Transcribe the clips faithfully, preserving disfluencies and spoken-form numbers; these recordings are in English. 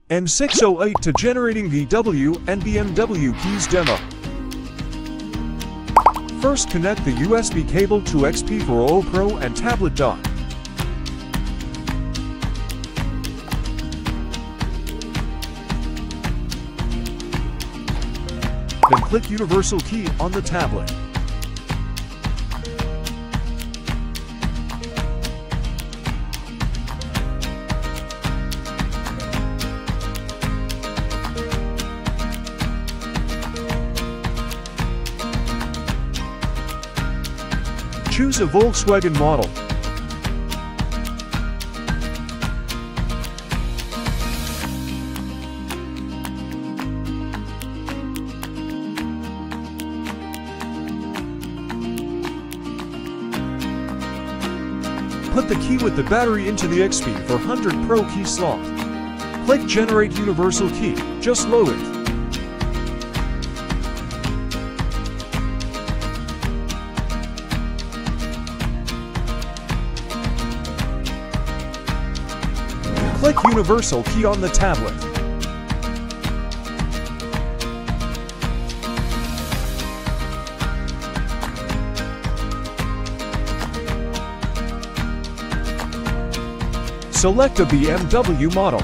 I M six oh eight to generating V W and B M W keys demo. First, connect the U S B cable to X P four hundred Pro and tablet dock. Then click Universal Key on the tablet. Choose a Volkswagen model. Put the key with the battery into the X P four hundred Pro key slot. Click Generate Universal Key. Just load it. Click Universal Key on the tablet. Select a B M W model.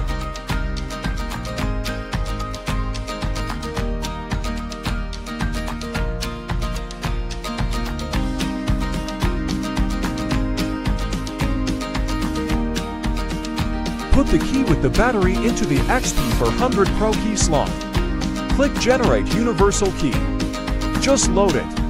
Put the key with the battery into the X P four hundred Pro key slot. Click Generate Universal Key. Just load it.